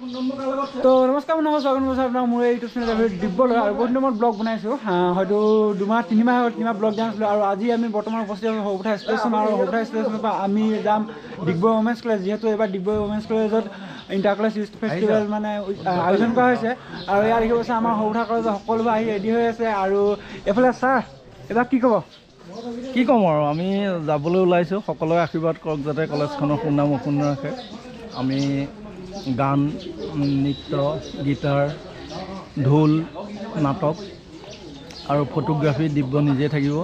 তো নমস্কাৰ আপোনাৰ মোৰ ইউটিউব চেনেল ডিব্ৰুগড় আৰু বহুত দিনৰ ব্লগ বনাইছোঁ হয়তো 2 মাহ 3 মাহ হ'ল 3 মাহ ব্লগ দিয়া নাছিলোঁ আৰু আজি আমি বৰ্তমান উপস্থিত আছোঁ সৰুপথাৰ ষ্টেচন আৰু সৰুপথাৰ ষ্টেচনৰ পৰা আমি যাম ডিগবৈ ওমেন্স কলেজ যিহেতু এবাৰ ডিগবৈ ওমেন্স কলেজত ইণ্টাৰ কলেজ ইউথ ফেষ্টিভেল মানে আয়োজন কৰা হৈছে আৰু ইয়াৰ দেখি গৈছে আমাৰ সৰুপথাৰ কলেজৰ সকলোবোৰ আহি ৰেডি হৈ আছে আৰু এইফালে ছাৰ এবাৰ কি ক'ব কি ক'ম আৰু আমি যাবলৈ ওলাইছোঁ সকলোৱে আশীৰ্বাদ কৰক যাতে কলেজখনৰ সুনাম অক্ষুণ্ণ ৰাখে আমি গান নৃত্য গীটাৰ ঢোল নাটক আৰু ফটোগ্ৰাফি দিব্য নিজে থাকিব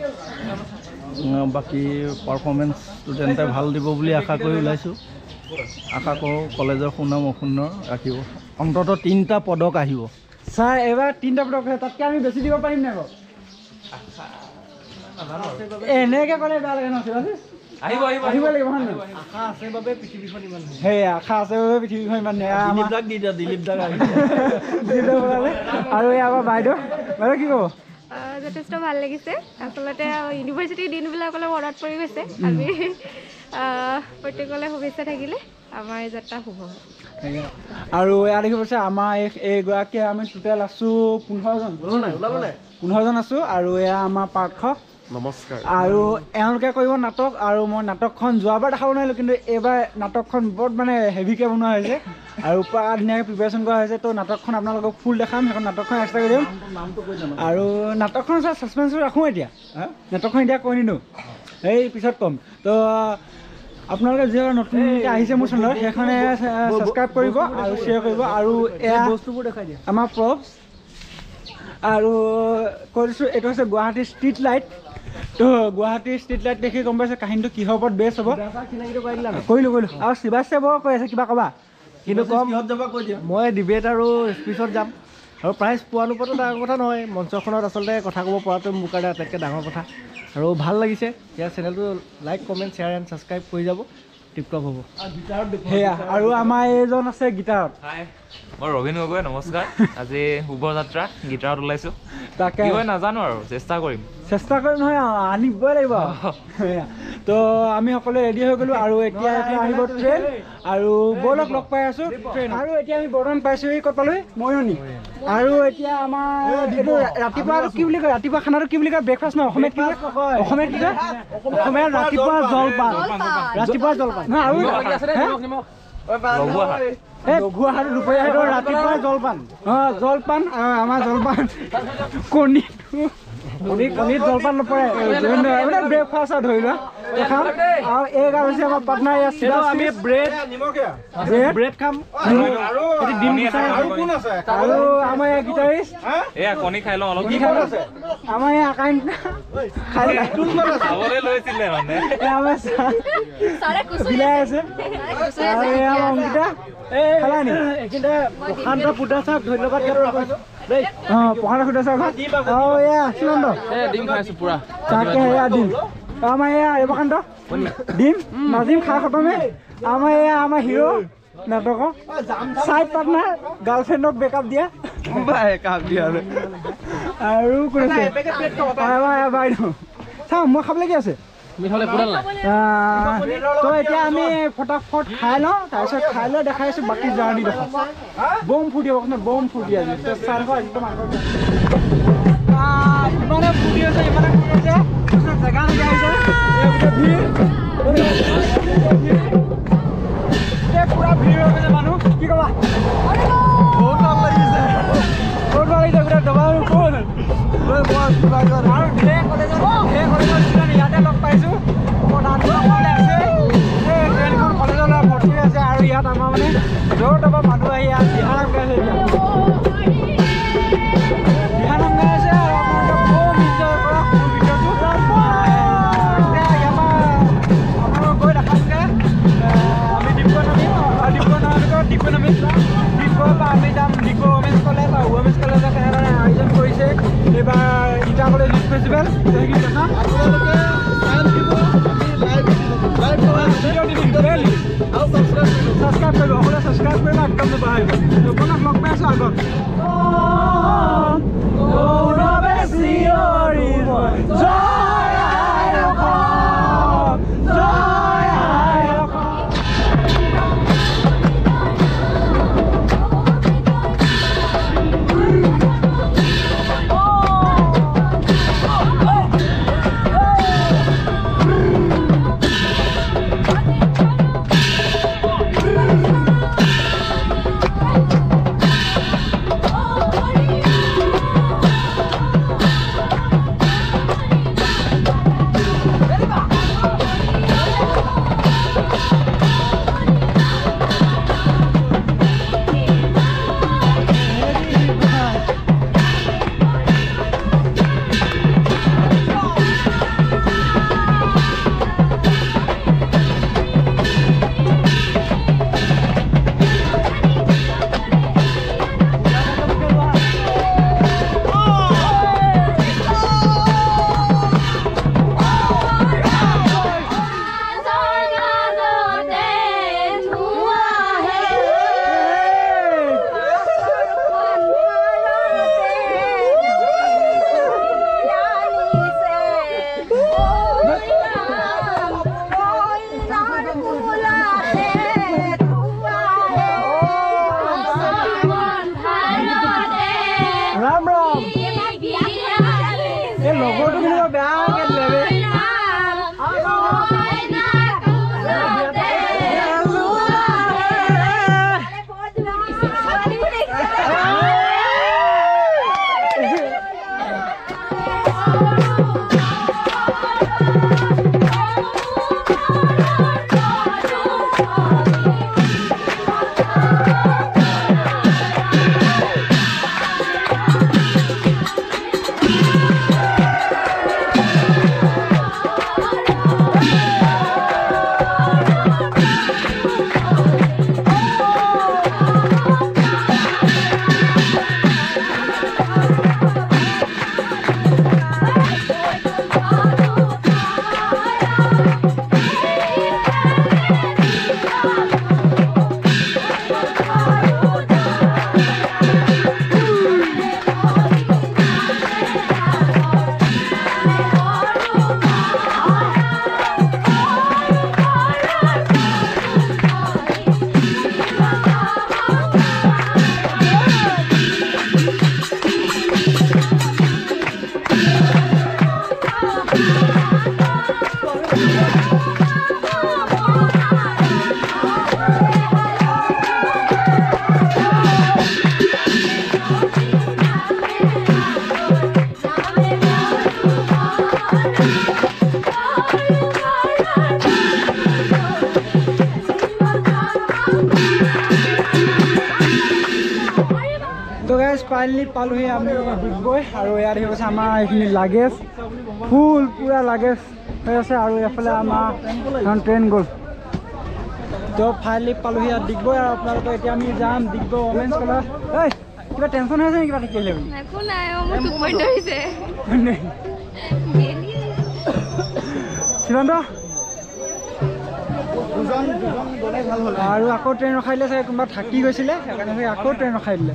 বাকী পাৰফৰ্মেঞ্চটো তেন্তে ভাল দিব বুলি আশা কৰি ওলাইছোঁ আশা কৰোঁ কলেজৰ সুনাম অক্ষুণ্ণ ৰাখিব অন্ততঃ 3টা পদক আহিব ছাৰ এবাৰ 3টা পদক তাতকৈ আমি বেছি দিব পাৰিম নাই বাৰু এনেকৈ ক'লে বেয়া লাগে নহয় আহিব লাগিব আশা আছে বাবে পৃথিৱীখন ইমান সেই আশা আছে বাবে পৃথিৱীখন ইমান দিলীপ দাক আৰু এই আমাৰ বাইদেউ কি ক'ব যথেষ্ট ভাল লাগিছে আচলতে ইউনিভাৰ্চিটিৰ দিনবিলাক অলপ মনত পৰি গৈছে আমি প্ৰত্যেকলৈ শুভেচ্ছা থাকিলে আমাৰ এই যাত্ৰা শুভ আৰু এয়া দেখি পাইছে আমাৰ এইগৰাকীয়ে আমি টোটেল আছোঁ 15জন আছোঁ আৰু এয়া আমাৰ পাৰ্থ নমস্কাৰ আৰু এওঁলোকে কৰিব নাটক আৰু মই নাটকখন যোৱাবাৰ দেখাব নোৱাৰিলোঁ কিন্তু এইবাৰ নাটকখন বৰ মানে হেভিকৈ বনোৱা হৈছে আৰু পুৰা ধুনীয়াকৈ প্ৰিপেৰেশ্যন কৰা হৈছে তো নাটকখন আপোনালোকক ফুল দেখাম সেইখন নাটকখন এক্সট্ৰা কৰি দিম আৰু নাটকখন ছাৰ ছাছপেন্সত ৰাখোঁ এতিয়া নাটকখন এতিয়া কৈ নিদিওঁ এই পিছত ক'ম তো আপোনালোকে যিসকলে নতুনকৈ আহিছে মোৰ চেনেলত সেইখনে ছাবস্ক্ৰাইব কৰিব আৰু শ্বেয়াৰ কৰিব আৰু এয়া বস্তুবোৰ দেখাই দিয়ে আমাৰ প্ৰপছ আৰু কৈ দিছোঁ এইটো হৈছে গুৱাহাটীৰ ষ্ট্ৰীট লাইট তো গুৱাহাটীৰ ষ্ট্ৰীট লাইট দেখি গম পাইছে কাহিনীটো কিহৰ ওপৰত বেছ হ'ব কৰিলোঁ আৰু শিৱাশে বৰ কৈ আছে কিবা ক'বা কিন্তু কম মই ডিবেট আৰু স্পীচত যাম আৰু প্ৰাইজ পোৱা নোপোৱাটো ডাঙৰ কথা নহয় মঞ্চখনত আচলতে কথা ক'ব পৰাটো মোৰ কাৰণে আটাইতকৈ ডাঙৰ কথা আৰু ভাল লাগিছে ইয়াৰ চেনেলটো like comment share and subscribe কৰি যাব টিপটপ হ'ব সেয়া আৰু আমাৰ এইজন আছে গীটাৰত মই ৰবীন গগৈ নমস্কাৰ আজি শুভযাত্ৰা গীটাৰত ওলাইছোঁ তাকে নাজানো আৰু চেষ্টা কৰিম নহয় আনিবই লাগিব তো আমি সকলোৱে ৰেডি হৈ গ'লোঁ আৰু এতিয়া আহিব ট্ৰেইন আৰু ব'লক লগ পাই আছোঁ আৰু এতিয়া আমি বৰ্তমান পাইছোঁ ক'ত পালোঁ ময়নি আৰু এতিয়া আমাৰ এইটো ৰাতিপুৱা কি বুলি কয় ৰাতিপুৱা খানাটো কি বুলি কয় ব্ৰেকফাষ্ট নহয় অসমীয়াত কি কয় অসমীয়াত ৰাতিপুৱা জলপান নহয় আৰু লঘুআহাৰ দুপৰীয়া সেইটো ৰাতিপুৱা জলপান জলপান আমাৰ জলপান কণীত জলপান নপৰে ব্ৰেকফাষ্ট ধৰি লোৱা খাম আৰু এই গান হৈছে আমাৰ পাৰ্টনাৰ আমি ব্ৰেড খাম আৰু আমাৰ এই গীটাৰিষ্ট কণী খাই লওঁ অলপ আমাৰ এই আকাশ বিলাই আছে আৰু এই আমাৰ অংকিতা প্ৰশান্ত পুতা চাওক ধন্যবাদ প্ৰশান্ত পুতা চাওক আৰু এয়া সুনন্দ তাকে এয়া দিম আমাৰ এয়া প্ৰশান্ত দিম নাজিম খা খতমে আমাৰ এয়া আমাৰ হিৰো নাটকৰ চাইড পাৰ্টনাৰ গাৰ্লফ্ৰেণ্ডক বেকআপ দিয়া আৰু কোন আছে বাইদেউ চাওঁ মই খাবলৈ কি আছে তো এতিয়া আমি ফটাফট খাই লওঁ তাৰপিছত খাই লৈ দেখাইছোঁ বাকী জাৰ্ণি দেখা বম ফূৰ্তি হ'ব বম ফূৰ্তি আজি একদম ইমানে ফূৰ্তি হৈছে জেগা নাইকিয়া হৈছে পুৰা ভিৰ হৈ গৈছে মানুহ কি ক'বা বহুত ভাল লাগিছে গোটেই দবা ক'ল আৰু ঢেৰ কলেজত ইয়াতে লগ পাইছোঁ আছে ট্ৰেইনখন কলেজলৈ ভৰ্তি হৈ আছে আৰু ইয়াত আমাৰ মানে য'ৰ ত'ৰ পৰা মানুহ আহি ইয়াত দিহানাম গাইছে দিহানাম গাই আছে আৰু আপোনালোকে খুব ইনজয় কৰক মোৰ ভিডিঅ'টো ইয়াৰ পৰা আপোনালোকক গৈ দেখামগৈ আমি ডিব্ৰুগড় নামিম ডিব্ৰুগড়ৰ পৰা আমি যাম ডিগবৈ ওমেন্স কলেজ আৰু ওমেন্স কলেজত এনেদৰে আয়োজন কৰিছে এইবাৰ ইণ্টাৰ কলেজ ইউথ ফেষ্টিভেল সেইখিনি দেখা আপোনালোকে ছাবস্ক্ৰাইব কৰিব সকলোৱে ছাবস্ক্ৰাইব কৰিব একদম নাপাহৰিব আপোনাক লগ পাই আছোঁ আগত গাইজ ফাইনেলি পালোহি আমি ডিগবৈ আৰু ইয়াত আহি গৈছে আমাৰ এইখিনি লাগেজ ফুল পুৰা লাগেজ হৈ আছে আৰু এইফালে আমাৰ এখন ট্ৰেইন গ'ল তো ফাইনেলি পালোহি ইয়াত ডিগবৈ আৰু আপোনালোকে এতিয়া আমি যাম ডিগবৈ ওমেন্স কলেজ এই কিবা টেনশ্যন হৈ আছে নেকি কিবা থাকিলে একো নাই মোৰ টোপনি ধৰিছে শিৱান্ত আৰু আকৌ ট্ৰেইন ৰখাই দিলে চাগে কোনোবা থাকি গৈছিলে সেইকাৰণে চাগে আকৌ ট্ৰেইন ৰখাই দিলে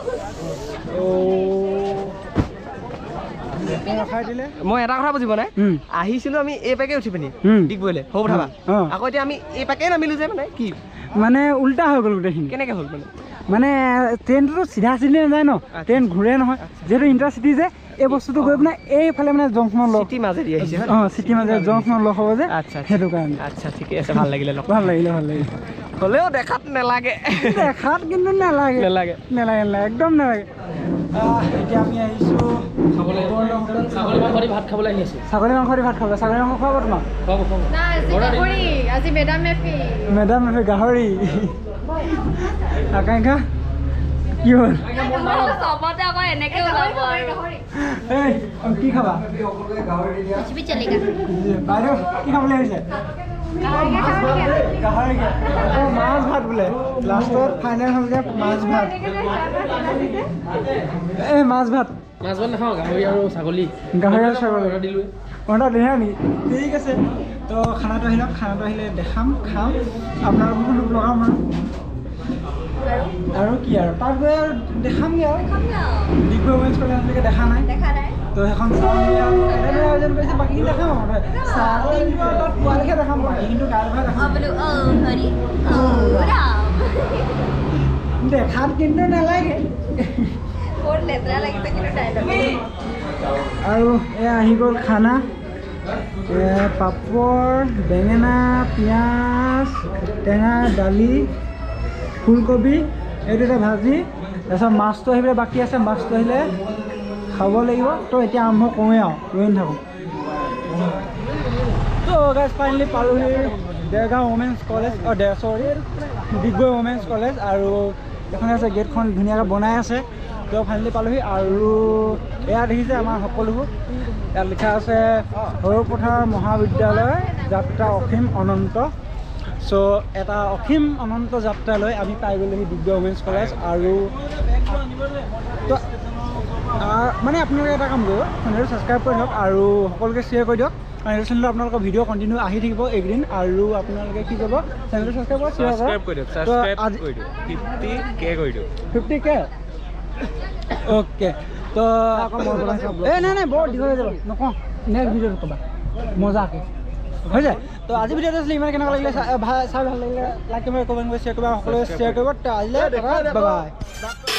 ৰখাই দিলে মই এটা কথা বুজিব নাই আহিছিলো আমি এই পাকে উঠি পিনি ডিগবৈলে হ'ব ভাবা আকৌ এতিয়া আমি এই পাকে নামিলো যে মানে কি মানে উল্টা হৈ গ'ল গোটেইখিনি কেনেকৈ হ'ল মানে ট্ৰেইনটোতো চিধা চিধি নাযায় ন ট্ৰেইন ঘূৰে নহয় যিহেতু ইণ্টাৰচিটি যে এই বস্তুটো গৈ পেলাই এইফালে মানে জংচনত লগ চিটি মাজেদি আহিছে চিটি মাজে জংচনত লগ হ'ব যে আচ্ছা সেইটো কাৰণে আচ্ছা ঠিকে আছে ভাল লাগিলে ভাল লাগিলে হ'লেও দেখাত নালাগে দেখাত কিন্তু নালাগে একদম নালাগে এতিয়া আমি আহিছোঁ ছাগলী মাংস দি ভাত খাবলৈ আহি আছোঁ ছাগলী মাংস দি ভাত খাবলৈ ছাগলী মাংস খোৱাব তোমাক আজি মেডাম মেফি গাহৰি আকাংক্ষা কি হ'ল চবতে আকৌ এনেকৈ ওলাব আৰু কি খাবা বাইদেউ কি খাবলৈ আহিছে মাছ ভাত বোলে লাষ্টত ফাইনেল হ'লগৈ মাছ ভাত এই মাছ ভাত নাখাওঁ গাহৰি আৰু ছাগলী অৰ্ডাৰ দিলে নেকি ঠিক আছে তো খানাটো আহিলক খানাটো আহিলে দেখাম খাম আপোনালোককো লগ লগাম আৰু কি আৰু তাত গৈ আৰু দেখামগৈ আৰু ডিগবৈ ওমেন্স কলেজ আজিলৈকে দেখা নাই তো সেইখন চামগৈ আৰু এনেদৰে আয়োজন কৰিছে বাকীখিনি দেখাম আৰু তাত পোৱালৈকে দেখাম বাকীখিনিতো কাইলৈহে দেখাম দেখাত কিন্তু নালাগে আৰু এয়া আহি গ'ল খানা পাপৰ বেঙেনা পিঁয়াজ টেঙা দালি ফুলকবি এইটো এটা ভাজি তাৰপিছত মাছটো আহিবলৈ বাকী আছে মাছটো আহিলে খাব লাগিব তো এতিয়া আৰম্ভ কৰোঁৱেই আৰু ৰৈ নাথাকোঁ তো গাইজ ফাইনেলি পালোহি Dergaon women's college Digboi women's college আৰু এখন আছে গেটখন ধুনীয়াকৈ বনাই আছে তো ফাইনেলি পালোহি আৰু এয়া দেখিছে আমাৰ সকলোবোৰ ইয়াত লিখা আছে সৰুপথাৰ মহাবিদ্যালয় যাত্ৰা অসীম অনন্ত চ' এটা অসীম অনন্ত যাত্ৰালৈ আমি পাই গ'লোহি ডিগবৈ ওমেন্স কলেজ আৰু তো মানে আপোনালোকে এটা কাম কৰিব চেনেলটো ছাবস্ক্ৰাইব কৰি দিয়ক আৰু সকলোকে শ্বেয়াৰ কৰি দিয়ক আৰু এই চেনেলত আপোনালোকৰ ভিডিঅ' কণ্টিনিউ আহি থাকিব এইকেইদিন আৰু আপোনালোকে কি কৰিব চেনেলটো ছাবস্ক্ৰাইব কৰি শ্বেয়াৰ কৰক 50K অ'কে তো নাই বৰ দীঘল হৈ যাব নকওঁ নেক্সট ভিডিঅ'ত ক'বা মজাকৈ হৈ যায় তো আজি ভিডিঅ'টো আছিলে ইমান কেনেকুৱা লাগিলে চাই ভাল লাগিলে লাইক কৰিব কমেণ্ট কৰি শ্বেয়াৰ কৰিব সকলোৱে শ্বেয়াৰ কৰিব তো আজিলৈ বাই বাই